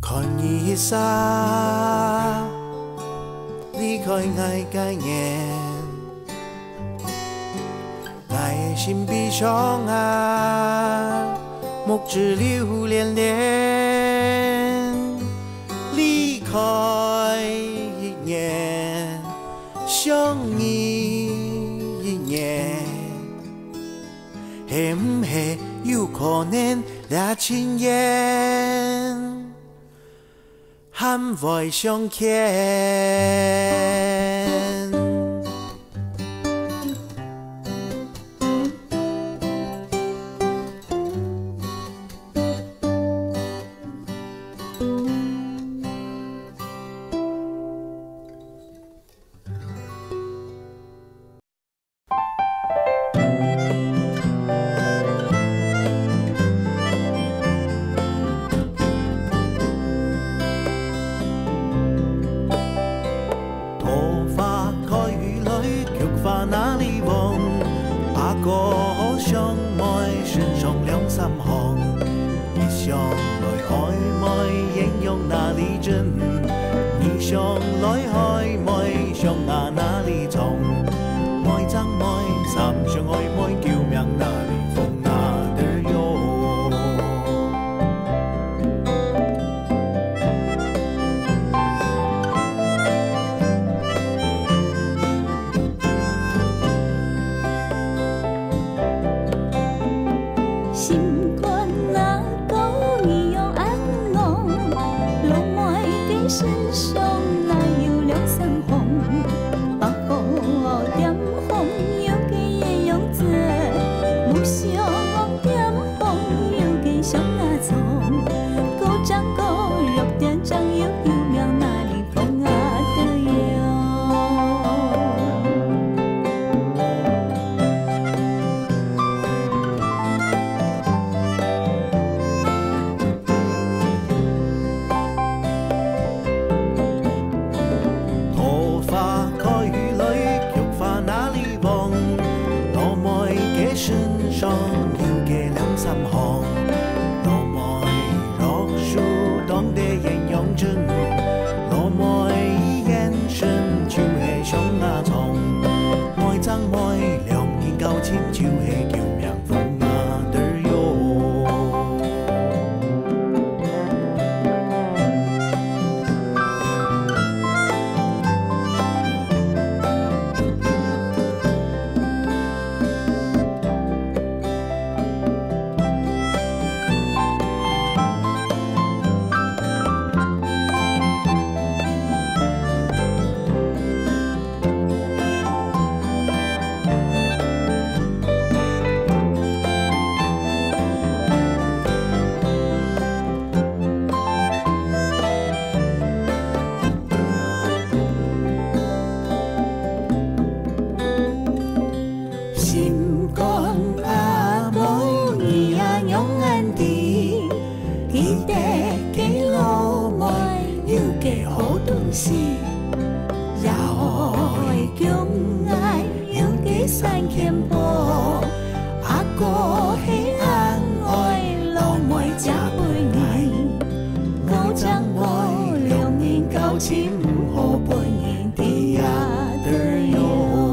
看一霎，离开我概念，我的心闭上啊，目只留恋恋，离开一年，想你一年，是不是有可能俩亲眼？喊vai相牵。歌相愛，身上兩三行，一向來曖昧，形容哪裡真？一向來曖昧，想哪裡重？愛憎愛，三相愛愛，救命哪裡風哪裡有？ 身上哪有兩三紅，把火點紅，要記嘅樣子，目上點紅，要記上牙蟲，高張高肉點張要救命哪裡風啊的有。身上有嘅兩三行，落梅落樹當地形容真，落梅眼神就係上牙蟲，愛憎愛兩眼交情就係救命風啊的有。心肝阿妹伊啊勇安啲，記得嘅老妹要嘅好東西，也愛強愛要嘅山牽波，阿哥係安愛老妹加背你，我將愛兩年交情唔好背你啲啊的有。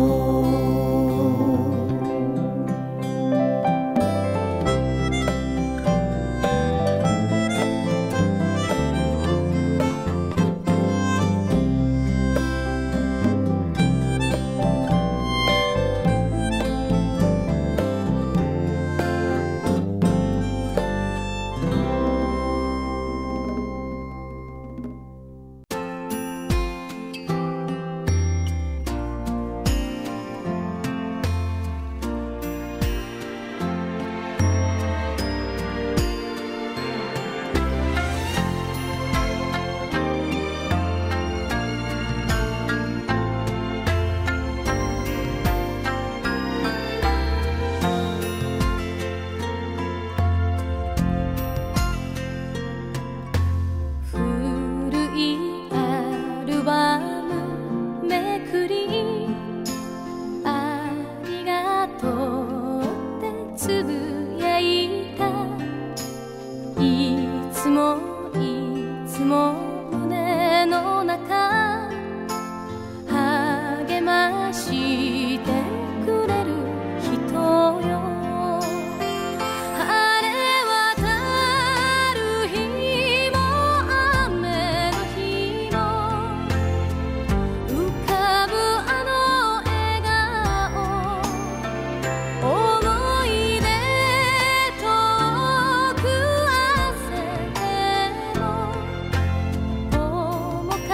つも胸の中励ましてくれる人よ。晴れ渡る日も雨の日も浮かぶあの笑顔、思い出遠く馳せても面影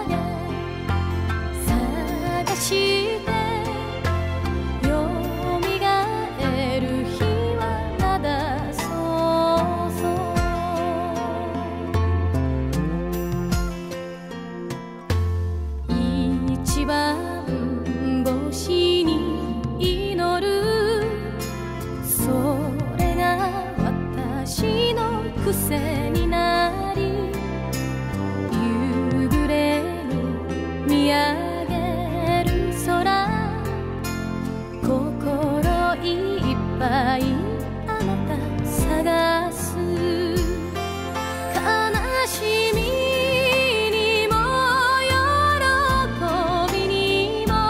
探してよみがえる日はまだそうそう。一番星に祈る、それが私の癖になり、夕暮れに見上げる空、心いっぱいあなた探す。悲しみにも喜びにも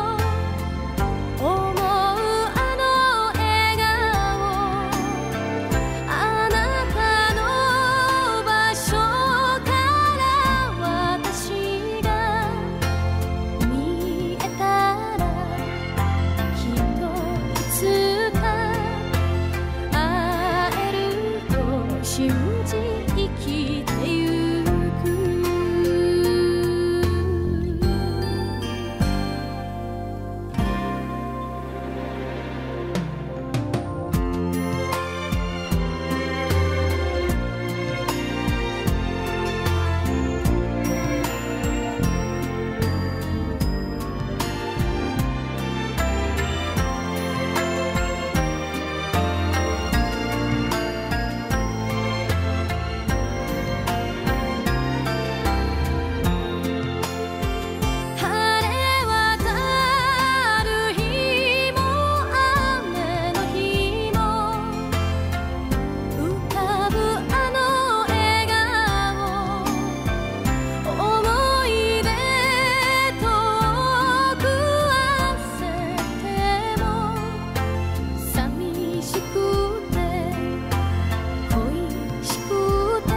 思うあの笑顔、あなたの場所から私が見えたら、きっといつか会えると信じ生きてゆく。晴れ渡る日も雨の日も浮かぶあの笑顔、思い出遠く馳せても寂しくて恋しくて、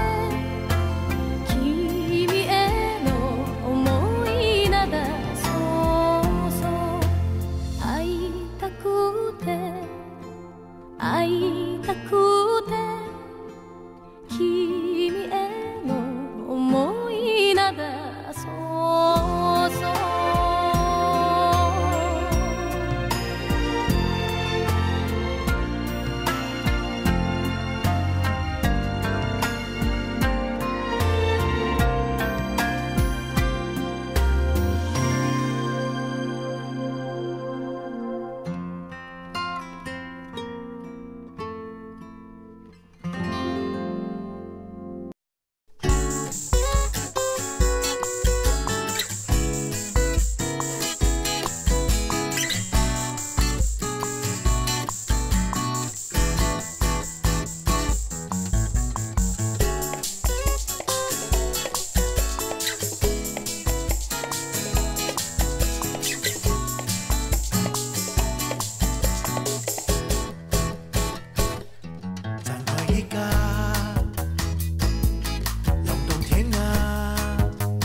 君への想いなだそうそう。会いたくて会いたくて、君への想いなだそうそう。 站在一个涌动天涯，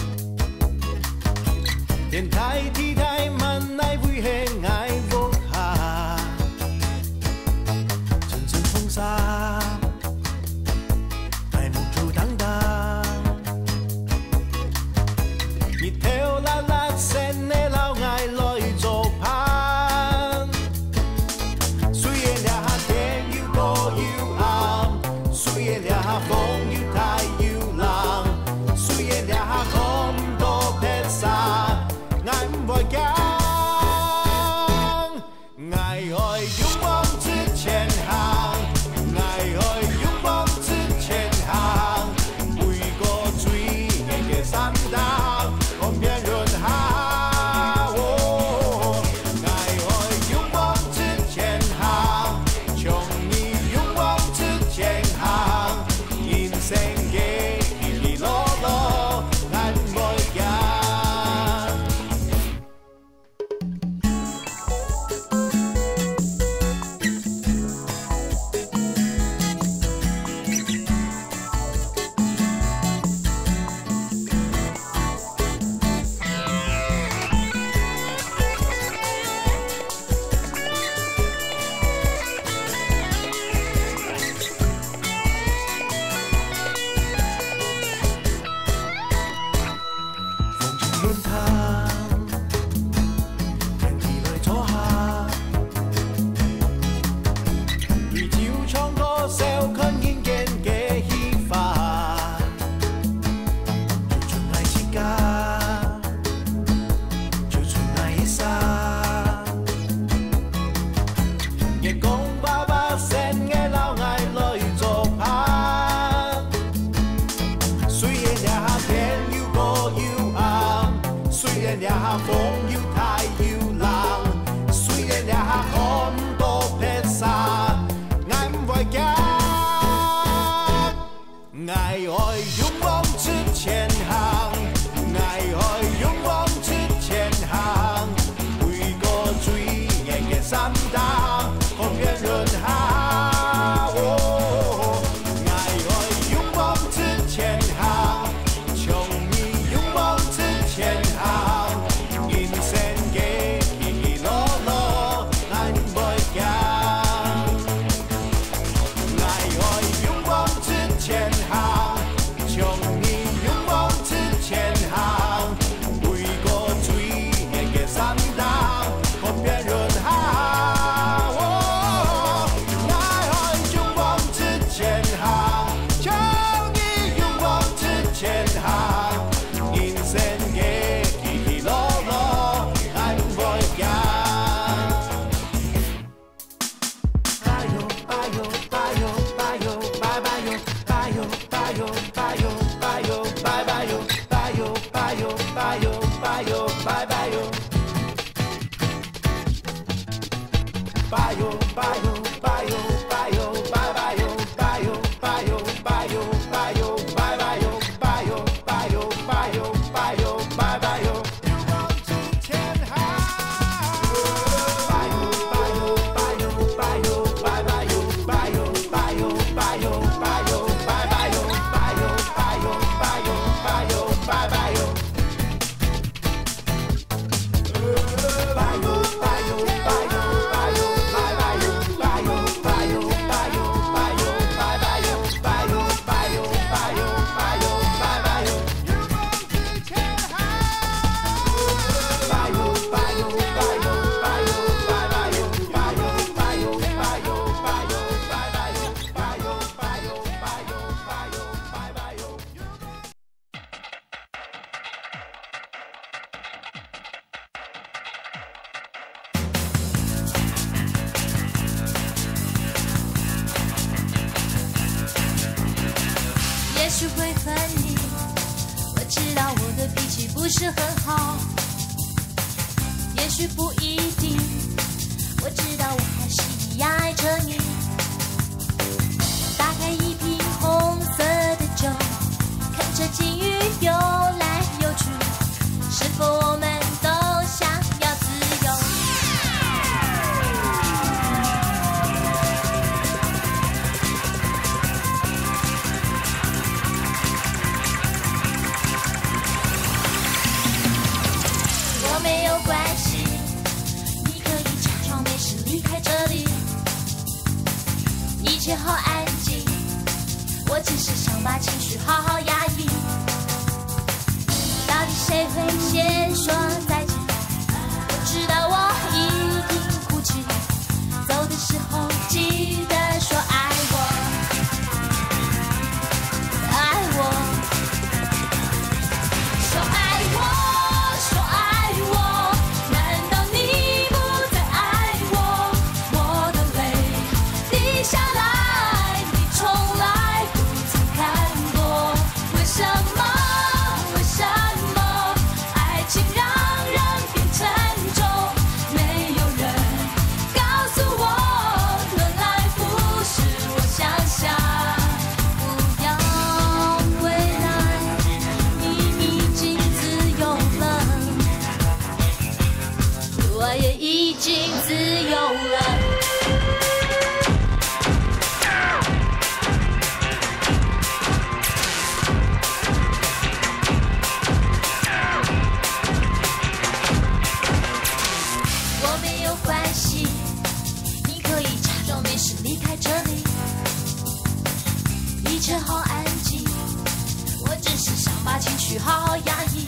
天台地台萬乃會輕矮屋下，陣陣風沙，大木做等等，熱跳啦啦聲你撈嗌來做攀，雖然呀天要多要暗，雖然呀風要大要冷，雖然呀空多撇沙，眼唔會驚。 爱勇往直前行，爱勇往直前行，为个水嘅三大，方便润下。爱勇往直前行，穷你勇往直前行，人生嘅起起落落，咱袂惊。爱勇往直前行，穷你勇往直前行，为个水嘅三大，方便润下。爱勇往直前行，穷你勇往直前行，人生嘅起起落落，咱袂惊。拜哟拜哟拜哟拜哟拜拜哟拜哟拜哟拜哟拜哟拜拜哟拜哟拜哟拜哟拜哟拜拜哟拜哟拜哟拜哟拜哟拜拜哟拜哟拜哟拜哟拜哟拜拜哟拜哟拜哟拜哟拜哟拜拜哟。勇往直前行。拜哟拜哟拜哟拜哟拜拜哟拜哟拜哟拜哟拜哟拜拜哟拜哟拜哟拜哟拜哟拜拜哟。拜哟拜哟拜哟拜哟拜拜哟拜哟拜哟拜哟拜哟拜拜哟拜哟拜哟拜哟拜哟拜拜哟。勇往直前行。拜哟拜哟拜哟拜哟拜拜哟拜哟拜哟拜哟拜哟拜拜哟拜哟拜哟拜哟拜哟拜拜哟。 也许会恨你，我知道我的脾气不是很好。也许不一定，我知道我还是一样爱着你。打开一瓶红色的酒，看着金鱼游来游去，是否我们都想要自由？我没有关系，你可以假装没事离开这里，一切好安静，我只是想把情绪好好压抑。到底谁会先说再见？我知道我一定哭泣，走的时候记得说爱我，爱我，说爱我，说爱我。难道你不再爱我？我的泪滴下来，你从来不曾看过。为什么？为什么爱情让人变沉重？没有人告诉我，轮来不是我想象。不要回来，你已经自由了，我也已经自由了。我没有关系，你可以假装没事离开这里，一切好安静，我只是想把情绪好好压抑。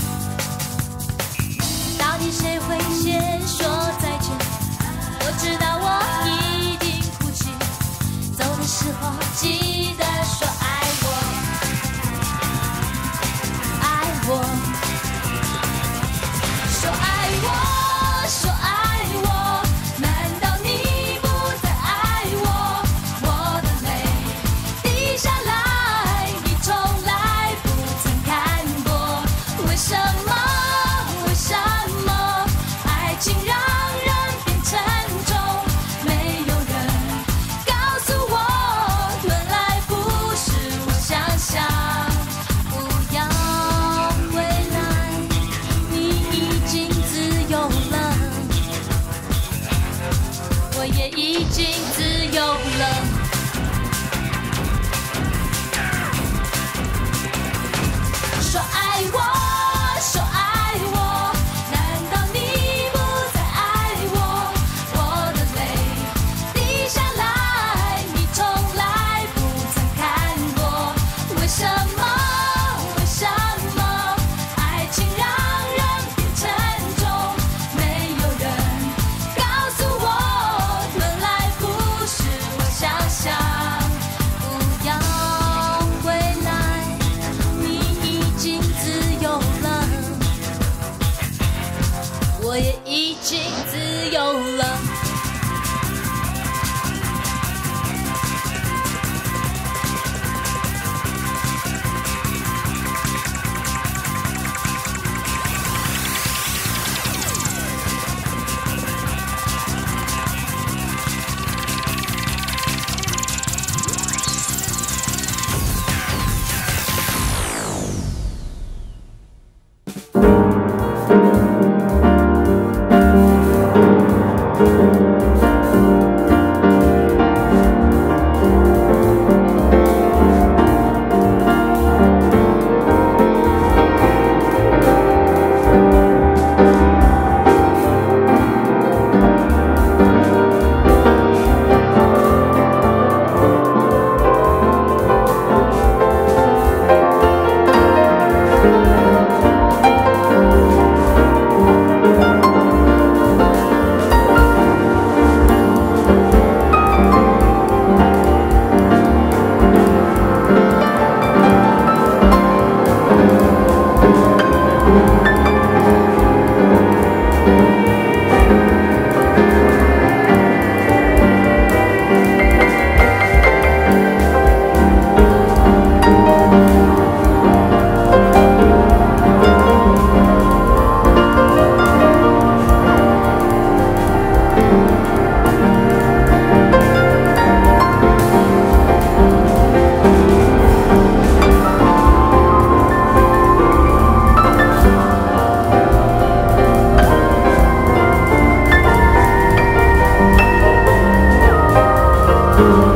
到底谁会先说再见？我知道我一定哭泣，走的时候记得说爱我，爱我，说爱我，说爱我。难道你不再爱我？我的泪滴下来，你从来不曾看过。 我也已经自由了。 你。